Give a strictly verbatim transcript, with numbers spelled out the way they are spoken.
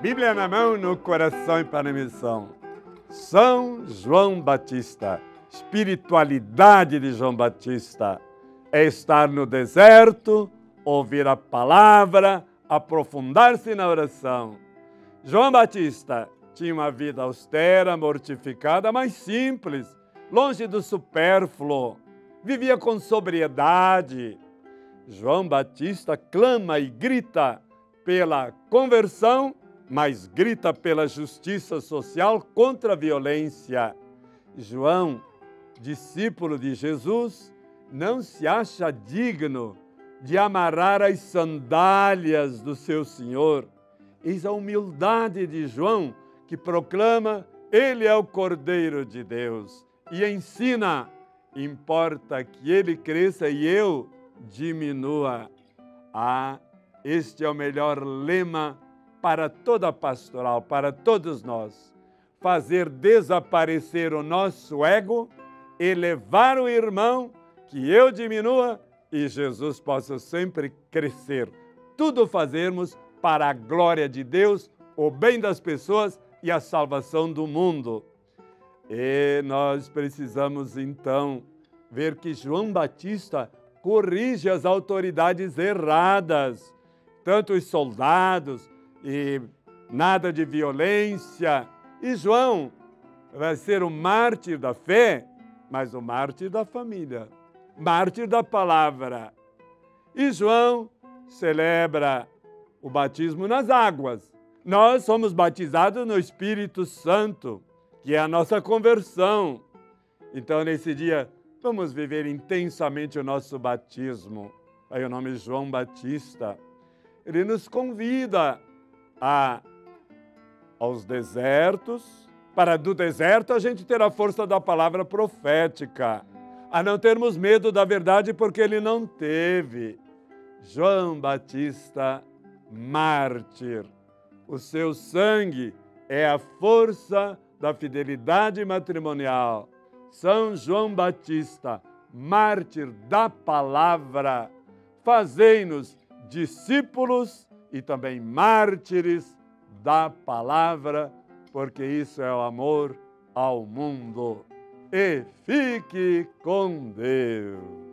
Bíblia na mão, no coração e para a missão. São João Batista, espiritualidade de João Batista, é estar no deserto, ouvir a palavra, aprofundar-se na oração. João Batista tinha uma vida austera, mortificada, mas simples, longe do supérfluo, vivia com sobriedade. João Batista clama e grita pela conversão, mas grita pela justiça social contra a violência. João, discípulo de Jesus, não se acha digno de amarrar as sandálias do seu Senhor. Eis a humildade de João, que proclama: Ele é o Cordeiro de Deus, e ensina: importa que Ele cresça e eu diminua. Ah, este é o melhor lema para toda a pastoral, para todos nós. Fazer desaparecer o nosso ego, elevar o irmão, que eu diminua e Jesus possa sempre crescer. Tudo fazermos para a glória de Deus, o bem das pessoas e a salvação do mundo. E nós precisamos, então, ver que João Batista corrige as autoridades erradas, tanto os soldados, e nada de violência. E João vai ser o mártir da fé, mas o mártir da família, mártir da palavra. E João celebra o batismo nas águas. Nós somos batizados no Espírito Santo, que é a nossa conversão. Então, nesse dia, vamos viver intensamente o nosso batismo. Aí o nome João Batista. Ele nos convida a, aos desertos, para do deserto a gente ter a força da palavra profética, a não termos medo da verdade porque ele não teve. João Batista, mártir. O seu sangue é a força da fidelidade matrimonial. São João Batista, mártir da palavra, fazei-nos discípulos e também mártires da palavra, porque isso é o amor ao mundo. E fique com Deus.